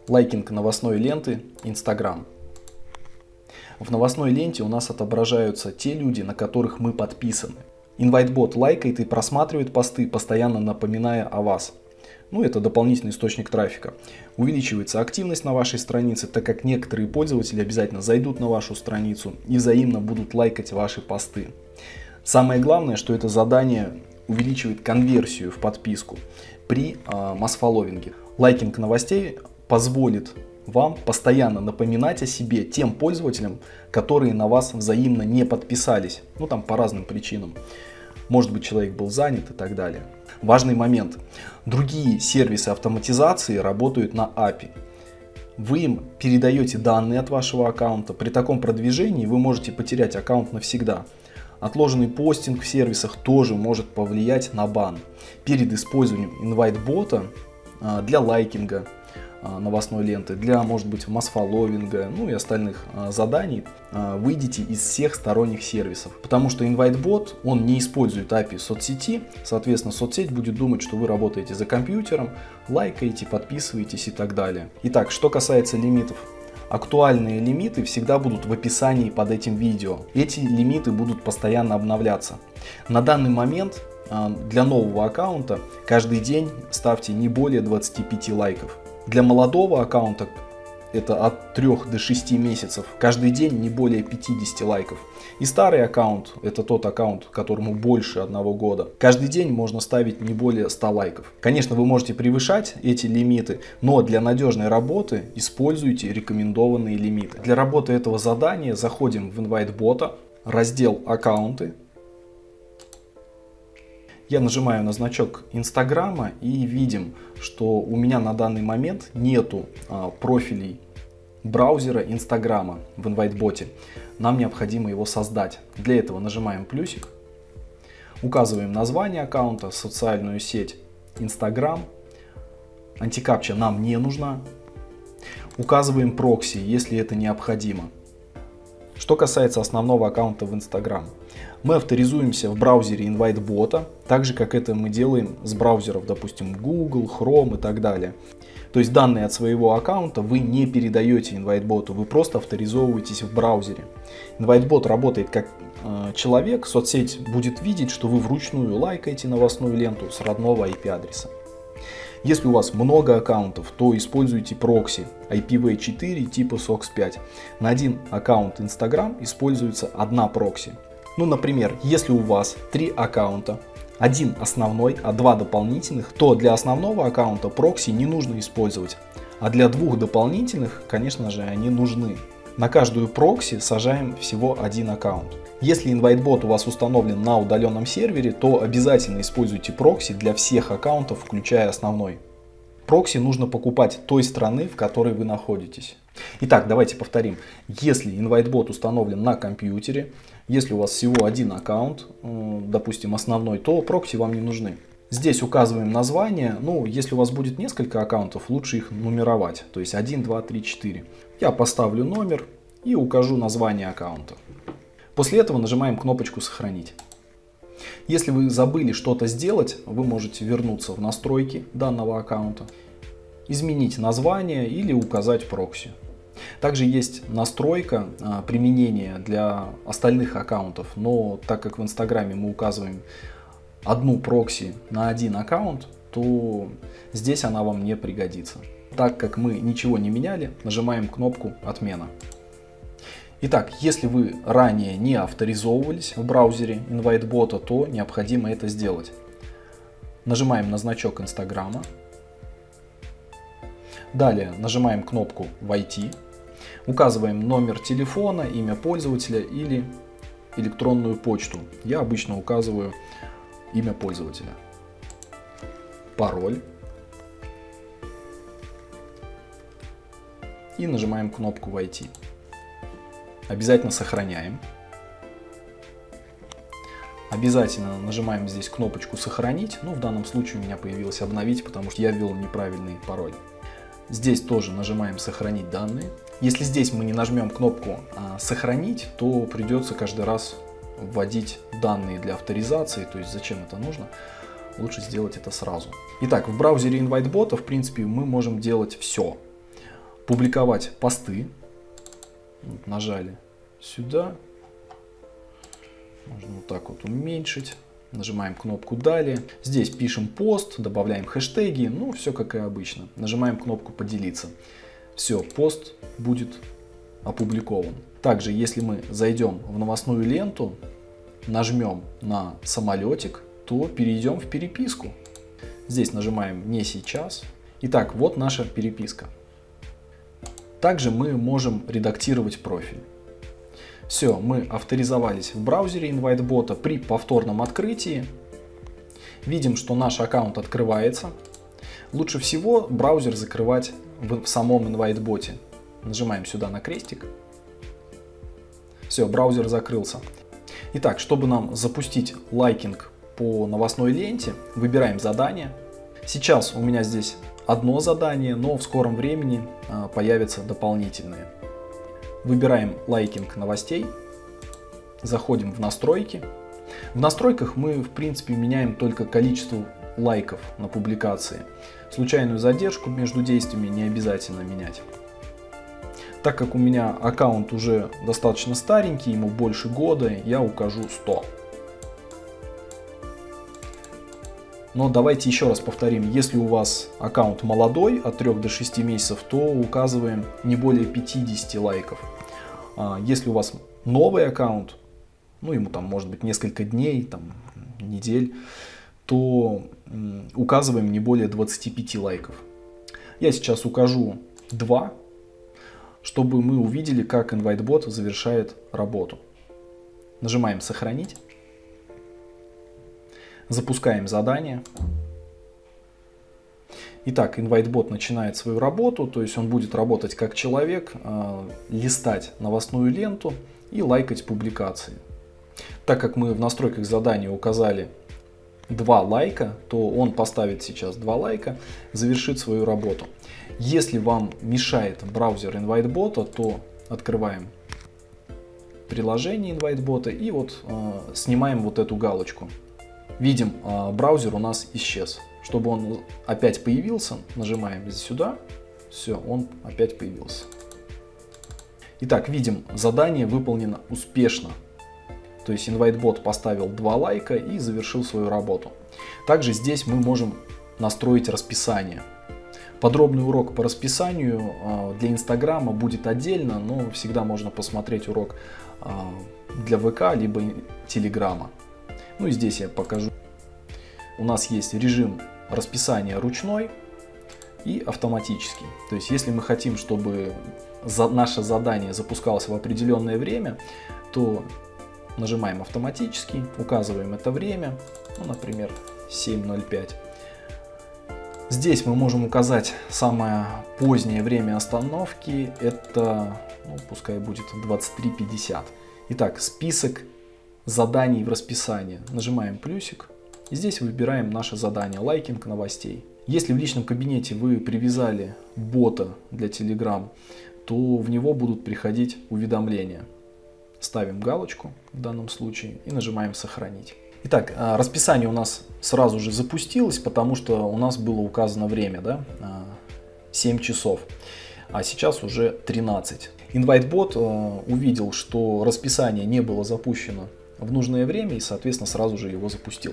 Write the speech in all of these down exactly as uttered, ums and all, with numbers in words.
Лайкинг новостной ленты Instagram. В новостной ленте у нас отображаются те люди, на которых мы подписаны. InviteBot лайкает и просматривает посты, постоянно напоминая о вас. Ну, это дополнительный источник трафика. Увеличивается активность на вашей странице, так как некоторые пользователи обязательно зайдут на вашу страницу и взаимно будут лайкать ваши посты. Самое главное, что это задание увеличивает конверсию в подписку при э, масс-фолловинге. Лайкинг новостей позволит вам постоянно напоминать о себе тем пользователям, которые на вас взаимно не подписались. Ну, там по разным причинам. Может быть, человек был занят и так далее. Важный момент. Другие сервисы автоматизации работают на эй пи ай. Вы им передаете данные от вашего аккаунта. При таком продвижении вы можете потерять аккаунт навсегда. Отложенный постинг в сервисах тоже может повлиять на бан. Перед использованием InviteBot для лайкинга новостной ленты, для, может быть, масс-фолловинга, ну и остальных а, заданий, а, выйдите из всех сторонних сервисов. Потому что InviteBot, он не использует эй пи ай соцсети, соответственно, соцсеть будет думать, что вы работаете за компьютером, лайкаете, подписываетесь и так далее. Итак, что касается лимитов. Актуальные лимиты всегда будут в описании под этим видео. Эти лимиты будут постоянно обновляться. На данный момент а, для нового аккаунта каждый день ставьте не более двадцати пяти лайков. Для молодого аккаунта, это от трёх до шести месяцев, каждый день не более пятидесяти лайков. И старый аккаунт, это тот аккаунт, которому больше одного года, каждый день можно ставить не более ста лайков. Конечно, вы можете превышать эти лимиты, но для надежной работы используйте рекомендованные лимиты. Для работы этого задания заходим в InviteBot, раздел «Аккаунты». Я нажимаю на значок Инстаграма и видим, что у меня на данный момент нету а, профилей браузера Инстаграма в InviteBot. Нам необходимо его создать. Для этого нажимаем плюсик, указываем название аккаунта, социальную сеть Инстаграм. Антикапча нам не нужна. Указываем прокси, если это необходимо. Что касается основного аккаунта в Instagram, мы авторизуемся в браузере InviteBot, так же как это мы делаем с браузеров, допустим, Google, Chrome и так далее. То есть данные от своего аккаунта вы не передаете InviteBot, вы просто авторизовываетесь в браузере. InviteBot работает как э, человек, соцсеть будет видеть, что вы вручную лайкаете новостную ленту с родного ай пи адреса. Если у вас много аккаунтов, то используйте прокси ай пи ви четыре типа сокс пять. На один аккаунт Instagram используется одна прокси. Ну, например, если у вас три аккаунта, один основной, а два дополнительных, то для основного аккаунта прокси не нужно использовать, а для двух дополнительных, конечно же, они нужны. На каждую прокси сажаем всего один аккаунт. Если InviteBot у вас установлен на удаленном сервере, то обязательно используйте прокси для всех аккаунтов, включая основной. Прокси нужно покупать той страны, в которой вы находитесь. Итак, давайте повторим. Если InviteBot установлен на компьютере, если у вас всего один аккаунт, допустим основной, то прокси вам не нужны. Здесь указываем название. Ну, если у вас будет несколько аккаунтов, лучше их нумеровать. То есть один, два, три, четыре. Я поставлю номер и укажу название аккаунта. После этого нажимаем кнопочку «Сохранить». Если вы забыли что-то сделать, вы можете вернуться в настройки данного аккаунта, изменить название или указать прокси. Также есть настройка а, применения для остальных аккаунтов, но так как в Инстаграме мы указываем одну прокси на один аккаунт, то здесь она вам не пригодится. Так как мы ничего не меняли, нажимаем кнопку «Отмена». Итак, если вы ранее не авторизовывались в браузере InviteBot, то необходимо это сделать. Нажимаем на значок Инстаграма. Далее нажимаем кнопку «Войти». Указываем номер телефона, имя пользователя или электронную почту. Я обычно указываю имя пользователя. Пароль. И нажимаем кнопку «Войти». Обязательно сохраняем. Обязательно нажимаем здесь кнопочку «Сохранить». Ну, в данном случае у меня появилось «Обновить», потому что я ввел неправильный пароль. Здесь тоже нажимаем «Сохранить данные». Если здесь мы не нажмем кнопку «Сохранить», то придется каждый раз вводить данные для авторизации. То есть зачем это нужно? Лучше сделать это сразу. Итак, в браузере InviteBot, в принципе, мы можем делать все. публиковать посты. Вот, нажали сюда. Можно вот так вот уменьшить. Нажимаем кнопку «Далее». Здесь пишем пост, добавляем хэштеги. Ну, все как и обычно. Нажимаем кнопку «Поделиться». Все, пост будет опубликован. Также, если мы зайдем в новостную ленту, нажмем на самолетик, то перейдем в переписку. Здесь нажимаем «Не сейчас». Итак, вот наша переписка. Также мы можем редактировать профиль. Все, мы авторизовались в браузере InviteBot. При повторном открытии видим, что наш аккаунт открывается. Лучше всего браузер закрывать в самом InviteBot. Нажимаем сюда на крестик. Все, браузер закрылся. Итак, чтобы нам запустить лайкинг по новостной ленте, выбираем задание. Сейчас у меня здесь одно задание, но в скором времени появятся дополнительные. Выбираем лайкинг новостей, заходим в настройки. В настройках мы, в принципе, меняем только количество лайков на публикации. Случайную задержку между действиями не обязательно менять. Так как у меня аккаунт уже достаточно старенький, ему больше года, я укажу сто. Но давайте еще раз повторим, если у вас аккаунт молодой, от трёх до шести месяцев, то указываем не более пятидесяти лайков. Если у вас новый аккаунт, ну ему там может быть несколько дней, там, недель, то указываем не более двадцати пяти лайков. Я сейчас укажу два, чтобы мы увидели, как InviteBot завершает работу. Нажимаем «Сохранить». Запускаем задание. Итак, InviteBot начинает свою работу, то есть он будет работать как человек, э, листать новостную ленту и лайкать публикации. Так как мы в настройках задания указали два лайка, то он поставит сейчас два лайка, завершит свою работу. Если вам мешает браузер InviteBot, то открываем приложение InviteBot и вот э, снимаем вот эту галочку. Видим, браузер у нас исчез. Чтобы он опять появился, нажимаем сюда. Все, он опять появился. Итак, видим, задание выполнено успешно. То есть InviteBot поставил два лайка и завершил свою работу. Также здесь мы можем настроить расписание. Подробный урок по расписанию для Инстаграма будет отдельно, но всегда можно посмотреть урок для ВК либо Телеграма. Ну и здесь я покажу. У нас есть режим расписания ручной и автоматический. То есть если мы хотим, чтобы за наше задание запускалось в определенное время, то нажимаем автоматический, указываем это время, ну, например, семь ноль пять. Здесь мы можем указать самое позднее время остановки, это, ну, пускай будет двадцать три пятьдесят. Итак, список заданий в расписании. Нажимаем плюсик. И здесь выбираем наше задание лайкинг новостей. Если в личном кабинете вы привязали бота для Telegram, то в него будут приходить уведомления. Ставим галочку в данном случае и нажимаем «Сохранить». Итак, расписание у нас сразу же запустилось, потому что у нас было указано время, да, семь часов, а сейчас уже тринадцать. InviteBot увидел, что расписание не было запущено в нужное время и, соответственно, сразу же его запустил.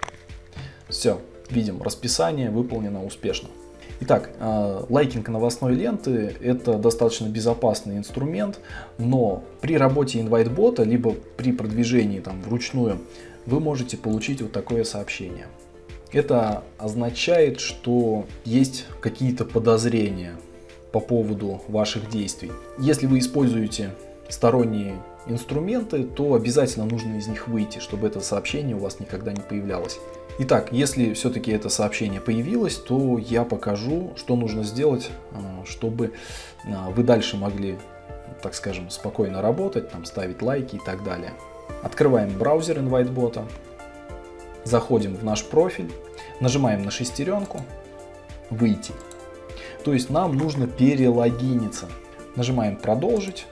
Все, видим, расписание выполнено успешно. Итак, лайкинг новостной ленты – это достаточно безопасный инструмент, но при работе InviteBot, либо при продвижении там вручную, вы можете получить вот такое сообщение. Это означает, что есть какие-то подозрения по поводу ваших действий. Если вы используете сторонние инструменты, то обязательно нужно из них выйти, чтобы это сообщение у вас никогда не появлялось. Итак, если все-таки это сообщение появилось, то я покажу, что нужно сделать, чтобы вы дальше могли, так скажем, спокойно работать, там, ставить лайки и так далее. Открываем браузер InviteBot, заходим в наш профиль, нажимаем на шестеренку, выйти. То есть нам нужно перелогиниться. Нажимаем продолжить.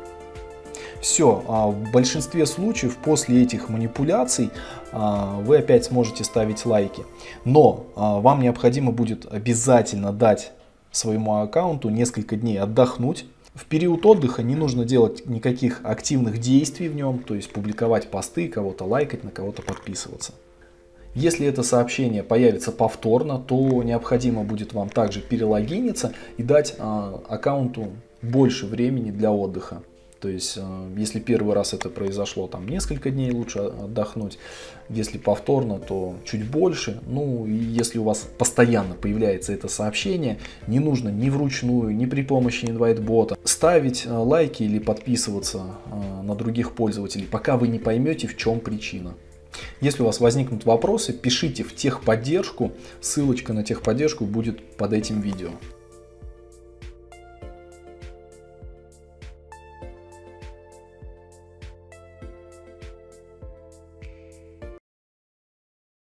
Все, в большинстве случаев после этих манипуляций вы опять сможете ставить лайки. Но вам необходимо будет обязательно дать своему аккаунту несколько дней отдохнуть. В период отдыха не нужно делать никаких активных действий в нем, то есть публиковать посты, кого-то лайкать, на кого-то подписываться. Если это сообщение появится повторно, то необходимо будет вам также перелогиниться и дать а, аккаунту больше времени для отдыха. То есть, а, если первый раз это произошло, там несколько дней лучше отдохнуть. Если повторно, то чуть больше. Ну и если у вас постоянно появляется это сообщение, не нужно ни вручную, ни при помощи инвайт-бота ставить а, лайки или подписываться а, на других пользователей, пока вы не поймете, в чем причина. Если у вас возникнут вопросы, пишите в техподдержку, ссылочка на техподдержку будет под этим видео.